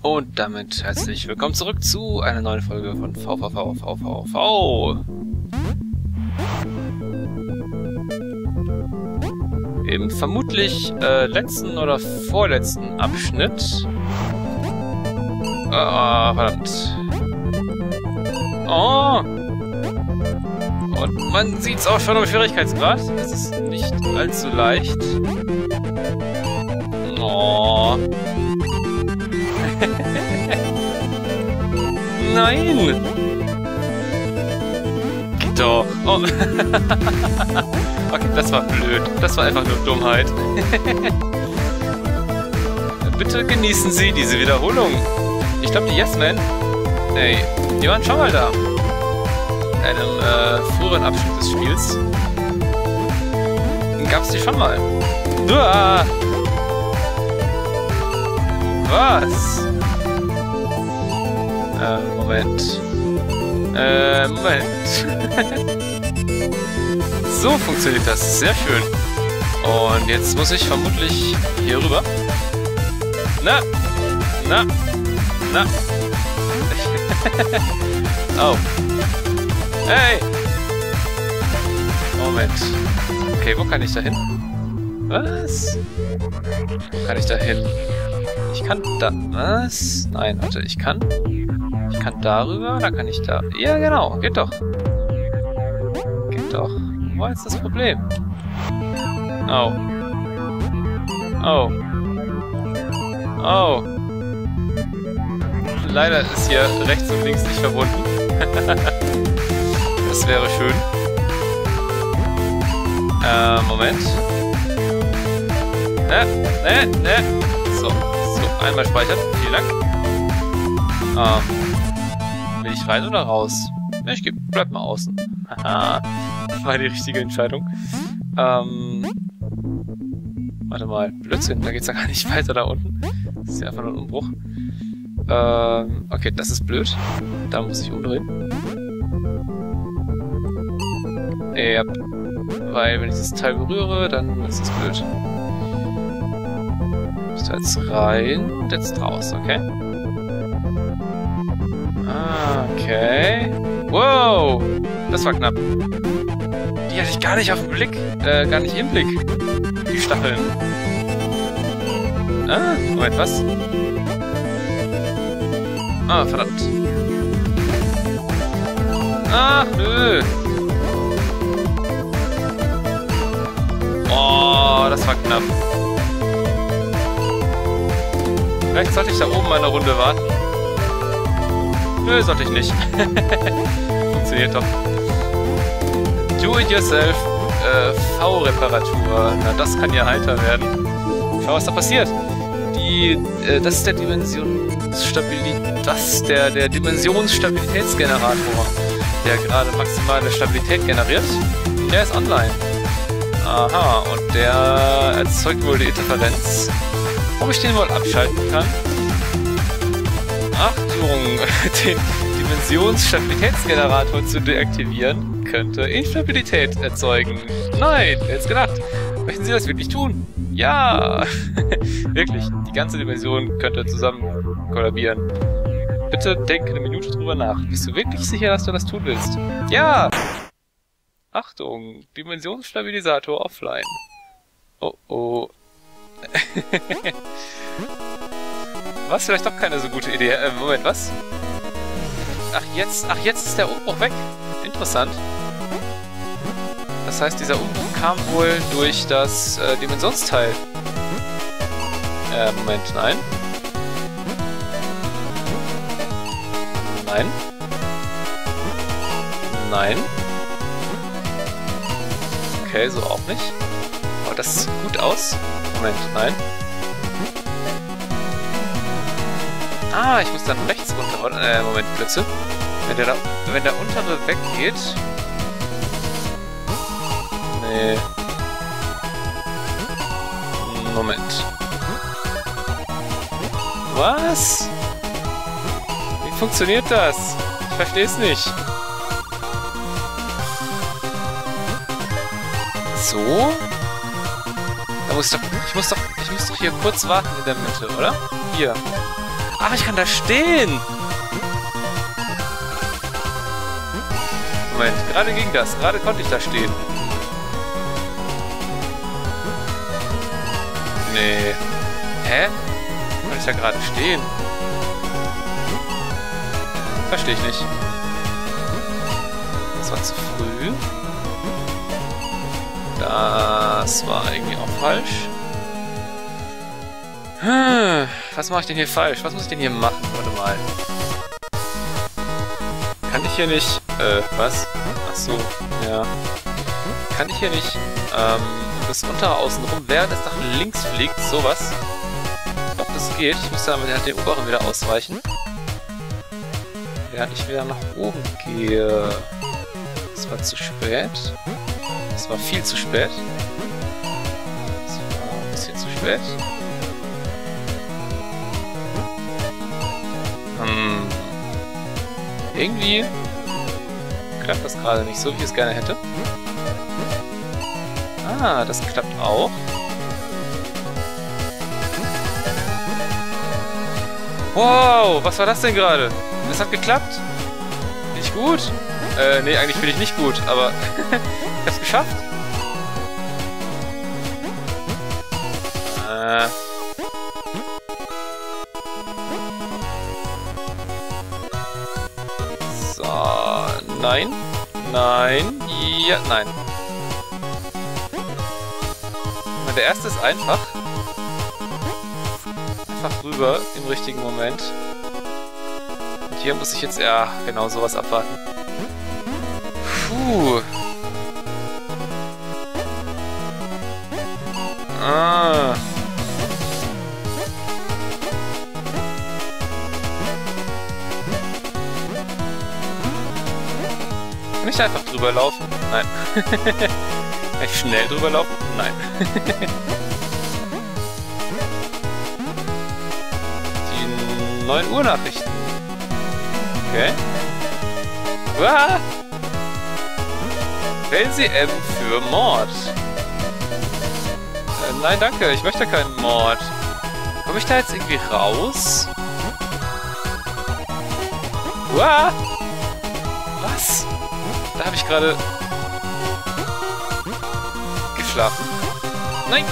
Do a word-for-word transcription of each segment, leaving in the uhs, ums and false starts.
Und damit herzlich willkommen zurück zu einer neuen Folge von V V V V V V. Im vermutlich äh, letzten oder vorletzten Abschnitt. Ah, verdammt. Oh! Und man sieht's auch schon am Schwierigkeitsgrad. Es ist nicht allzu leicht. Oh. Nein! Geht doch. Oh. Okay, das war blöd. Das war einfach nur Dummheit. Bitte genießen Sie diese Wiederholung. Ich glaube, die Yes Men, ey, die waren schon mal da. In einem äh, früheren Abschnitt des Spiels. Dann gab's die schon mal. Uah! Was? Äh, Moment. Äh, Moment. So funktioniert das. Sehr schön. Und jetzt muss ich vermutlich hier rüber. Na! Na! Na! Oh. Hey! Moment. Okay, wo kann ich da hin? Was? Wo kann ich da hin? Ich kann da... Was? Nein, warte, ich kann... Ich kann darüber, da kann ich da... Ja, genau, geht doch. Geht doch. Wo war jetzt das Problem? Oh. Oh. Oh. Leider ist hier rechts und links nicht verbunden. Das wäre schön. Äh, Moment. Ne, ne, ne. So, so, einmal speichern. Vielen Dank. Ähm, will ich rein oder raus? Ne, ich geh, bleib mal außen. Haha, war die richtige Entscheidung. Ähm, warte mal, Blödsinn, da geht's ja gar nicht weiter da unten. Das ist ja einfach nur ein Umbruch. Ähm, okay, das ist blöd. Da muss ich umdrehen. Ja, weil wenn ich das Teil berühre, dann ist es blöd. Bist du jetzt rein und jetzt raus, okay? Ah, okay. Wow! Das war knapp. Die hatte ich gar nicht auf den Blick. Äh, gar nicht im Blick. Die Stacheln. Ah, Moment, was? Ah, verdammt. Ach, nö. Oh, das war knapp. Vielleicht sollte ich da oben mal eine Runde warten. Nö, sollte ich nicht. Funktioniert doch. Do-it-yourself äh, V-Reparatur. Na, das kann ja heiter werden. Schau, was da passiert. Die, äh, das ist der Dimensionsstabilität, das der, der Dimensionsstabilitätsgenerator, der gerade maximale Stabilität generiert. Der ist online. Aha, und der erzeugt wohl die Interferenz. Ob ich den wohl abschalten kann? Achtung, den Dimensionsstabilitätsgenerator zu deaktivieren, könnte Instabilität erzeugen. Nein, wer hätte gedacht? Möchten Sie das wirklich tun? Ja! Wirklich, die ganze Dimension könnte zusammen kollabieren. Bitte denke eine Minute drüber nach. Bist du wirklich sicher, dass du das tun willst? Ja! Achtung, Dimensionsstabilisator offline. Oh oh. Was? Vielleicht doch keine so gute Idee. Äh, Moment, was? Ach, jetzt, ach, jetzt ist der Umbruch weg. Interessant. Das heißt, dieser Umbruch kam wohl durch das äh, Dimensionsteil. Äh, Moment, nein. Nein. Nein. Okay, so auch nicht. Aber das sieht gut aus. Moment, nein. Ah, ich muss dann rechts runter. Äh, Moment, Blitze. Wenn der, da, wenn der untere weggeht... Nee. Moment. Was? Wie funktioniert das? Ich verstehe es nicht. So? Da muss ich doch... Ich muss doch... Ich muss doch hier kurz warten in der Mitte, oder? Hier. Ach, ich kann da stehen! Moment, gerade ging das. Gerade konnte ich da stehen. Nee. Hä? Konnte ich da gerade stehen? Verstehe ich nicht. Das war zu früh. Das war irgendwie auch falsch. Hm, was mache ich denn hier falsch? Was muss ich denn hier machen? Warte mal. Kann ich hier nicht... Äh, was? Ach so, ja. Kann ich hier nicht, ähm, das untere außen rum, während es nach links fliegt, sowas? Ich glaube, das geht. Ich muss damit den oberen wieder ausweichen. Während ich wieder nach oben gehe. Das war zu spät. Das war viel zu spät. Das war ein bisschen zu spät. Hm. Irgendwie klappt das gerade nicht so, wie ich es gerne hätte. Ah, das klappt auch. Wow, was war das denn gerade? Das hat geklappt. Bin ich gut? Äh, nee, eigentlich bin ich nicht gut, aber ich hab's geschafft. Äh... Nein. Nein. Ja, nein. Der erste ist einfach. Einfach rüber im richtigen Moment. Und hier muss ich jetzt, ja, genau sowas abwarten. Puh. Ah. Kann ich da einfach drüber laufen? Nein. Kann ich schnell drüber laufen? Nein. Die neun Uhr Nachrichten. Okay. Uah! Wählen Sie M für Mord. Äh, nein, danke. Ich möchte keinen Mord. Komme ich da jetzt irgendwie raus? Uah! Was? Da habe ich gerade geschlafen. Nein!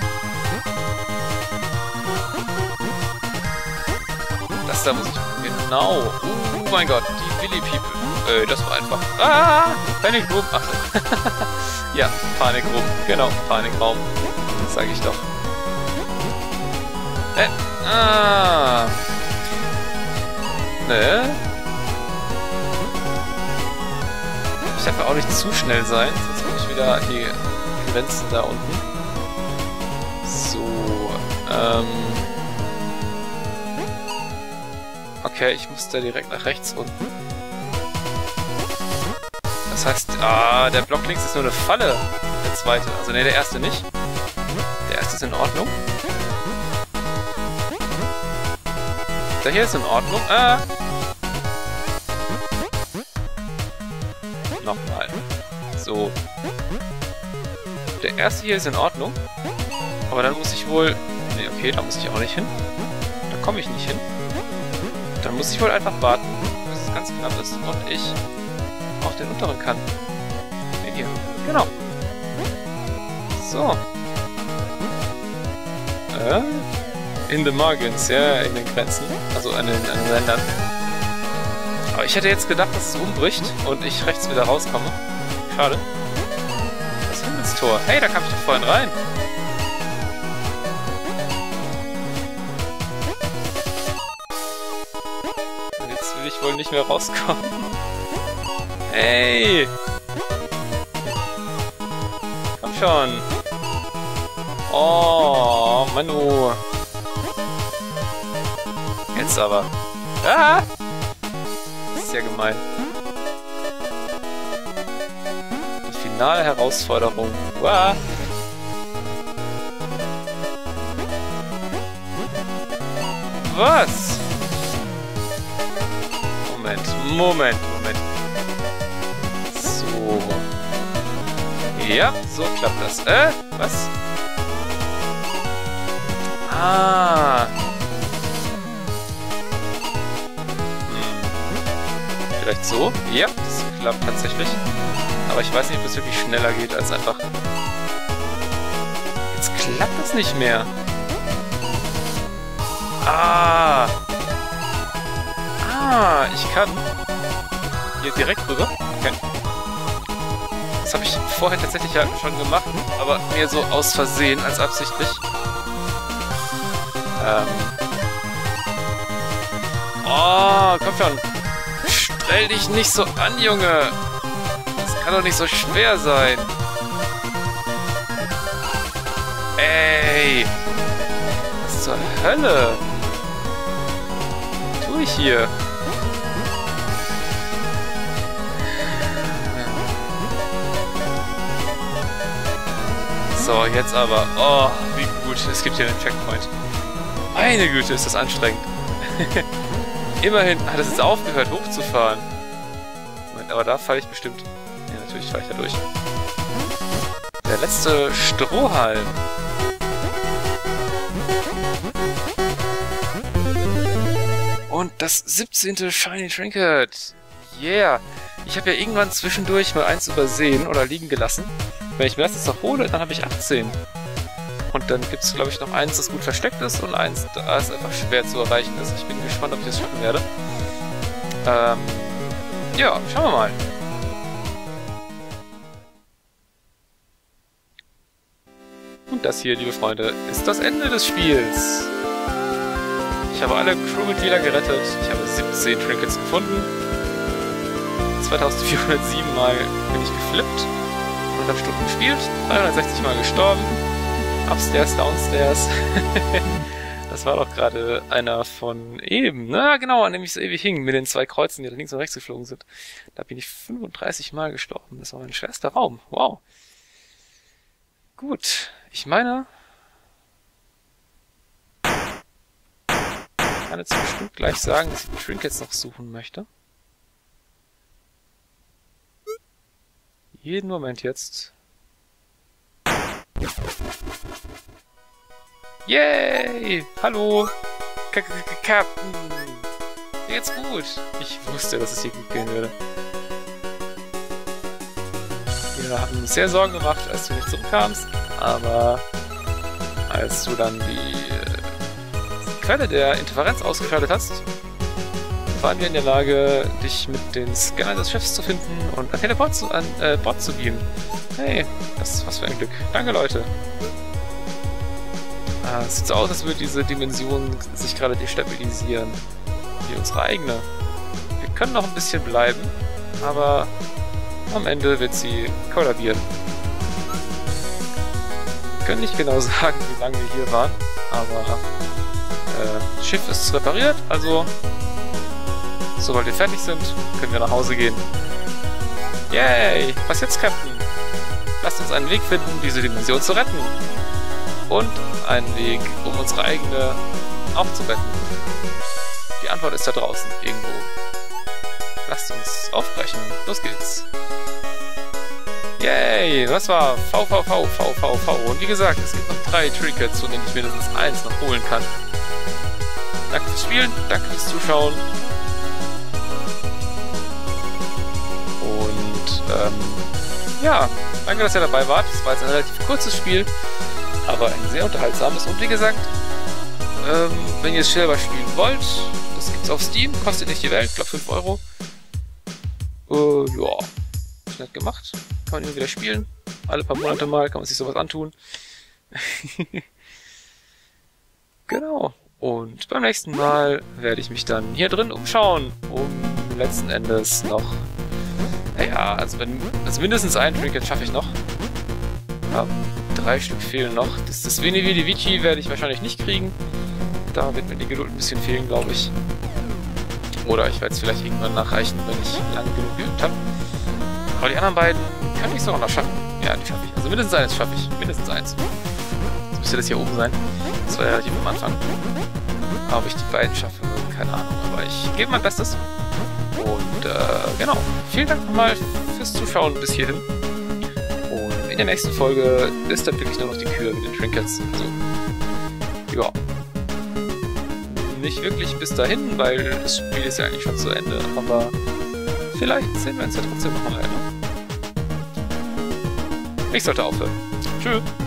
Das da muss ich... Genau. Oh mein Gott, die Billy People. Äh, das war einfach... Ah! Panic Room. Ach so. Ja, Panik Room. Genau, Panikraum. Das sage ich doch. Äh, ah. Ne? Ich darf ja auch nicht zu schnell sein, sonst muss ich wieder an die Grenzen da unten. So, ähm... okay, ich muss da direkt nach rechts unten. Das heißt, ah, der Block links ist nur eine Falle. Der zweite, also ne, der erste nicht. Der erste ist in Ordnung. Der hier ist in Ordnung. Ah! Nochmal. So. Der erste hier ist in Ordnung. Aber dann muss ich wohl... Ne, okay, da muss ich auch nicht hin. Da komme ich nicht hin. Dann muss ich wohl einfach warten, bis es ganz knapp ist und ich auf den unteren kann. Den hier. Genau. So. Äh, in the margins, ja, in den Grenzen. Also an den, an den Rändern. Aber ich hätte jetzt gedacht, dass es umbricht und ich rechts wieder rauskomme. Schade. Das Himmelstor. Hey, da kam ich doch vorhin rein. Und jetzt will ich wohl nicht mehr rauskommen. Hey! Komm schon. Oh, Manu. Jetzt aber. Ah! Ja gemein. Die finale Herausforderung. Uah. Was? Moment, Moment, Moment. So. Ja, so klappt das. Äh, was? Vielleicht so. Ja, das klappt tatsächlich. Aber ich weiß nicht, ob es wirklich schneller geht als einfach... Jetzt klappt das nicht mehr. Ah. Ah, ich kann hier direkt rüber. Okay. Das habe ich vorher tatsächlich ja schon gemacht, aber mir so aus Versehen als absichtlich. Ähm. Oh, komm schon. Stell dich nicht so an, Junge. Das kann doch nicht so schwer sein. Ey. Was zur Hölle? Was tue ich hier? So, jetzt aber. Oh, wie gut. Es gibt hier einen Checkpoint. Meine Güte, ist das anstrengend. Immerhin hat es jetzt aufgehört, hochzufahren. Moment, aber da falle ich bestimmt... Ja, natürlich fahre ich da durch. Der letzte Strohhalm. Und das siebzehnte Shiny Trinket. Yeah. Ich habe ja irgendwann zwischendurch mal eins übersehen oder liegen gelassen. Wenn ich mir das jetzt noch hole, dann habe ich achtzehn. Und dann gibt es, glaube ich, noch eins, das gut versteckt ist und eins, das einfach schwer zu erreichen ist. Ich bin gespannt, ob ich das schaffen werde. Ähm, ja, schauen wir mal. Und das hier, liebe Freunde, ist das Ende des Spiels. Ich habe alle Crewmitglieder gerettet. Ich habe siebzehn Trinkets gefunden. zweitausendvierhundertsieben Mal bin ich geflippt. hundert Stunden gespielt. dreihundertsechzig Mal gestorben. Upstairs, downstairs. Das war doch gerade einer von eben. Na genau, an dem ich so ewig hing, mit den zwei Kreuzen, die da links und rechts geflogen sind. Da bin ich fünfunddreißig Mal gestorben. Das war mein schwerster Raum. Wow. Gut. Ich meine... Ich kann jetzt bestimmt gleich sagen, dass ich die Trinkets noch suchen möchte. Jeden Moment jetzt. Yay! Hallo! Captain! Mir geht's gut! Ich wusste, dass es hier gut gehen würde. Wir haben uns sehr Sorgen gemacht, als du nicht zurückkamst, aber als du dann die Quelle der Interferenz ausgeschaltet hast, waren wir in der Lage, dich mit den Scannern des Schiffs zu finden und an Teleport zu, an äh, Bord zu beamen. Hey, das ist was für ein Glück. Danke, Leute. Ah, es sieht so aus, als würde diese Dimension sich gerade destabilisieren. Wie unsere eigene. Wir können noch ein bisschen bleiben, aber am Ende wird sie kollabieren. Wir können nicht genau sagen, wie lange wir hier waren, aber äh, das Schiff ist repariert, also sobald wir fertig sind, können wir nach Hause gehen. Yay! Was jetzt, Captain? Lasst uns einen Weg finden, diese Dimension zu retten. Und einen Weg, um unsere eigene auch zu retten. Die Antwort ist da draußen, irgendwo. Lasst uns aufbrechen. Los geht's. Yay! Das war V V V V V V. Und wie gesagt, es gibt noch drei Trinkets, von denen ich mindestens eins noch holen kann. Danke fürs Spielen, danke fürs Zuschauen. Und, ähm, ja, danke, dass ihr dabei wart. Das war jetzt ein relativ kurzes Spiel, aber ein sehr unterhaltsames. Und wie gesagt, ähm, wenn ihr es selber spielen wollt, das gibt's auf Steam, kostet nicht die Welt, ich glaube fünf Euro. Äh, ja, ist nett gemacht. Kann man immer wieder spielen. Alle paar Monate mal kann man sich sowas antun. Genau. Und beim nächsten Mal werde ich mich dann hier drin umschauen, um letzten Endes noch... Naja, also, wenn, also mindestens ein Trinket schaffe ich noch. Ja, drei Stück fehlen noch. Das, das Veni Vidi Vici werde ich wahrscheinlich nicht kriegen. Da wird mir die Geduld ein bisschen fehlen, glaube ich. Oder ich werde es vielleicht irgendwann nachreichen, wenn ich lange genug geübt habe. Aber die anderen beiden kann ich sogar noch schaffen. Ja, die schaffe ich. Also mindestens eins schaffe ich. Mindestens eins. Jetzt müsste das hier oben sein. Das war ja relativ am Anfang. Aber ob ich die beiden schaffe, keine Ahnung. Aber ich gebe mein Bestes. Und äh, genau. Vielen Dank nochmal fürs Zuschauen bis hierhin. Und in der nächsten Folge ist dann wirklich nur noch die Kür mit den Trinkets. Also, ja. Nicht wirklich bis dahin, weil das Spiel ist ja eigentlich schon zu Ende. Aber vielleicht sehen wir uns ja trotzdem nochmal, ne? Ich sollte aufhören. Tschüss.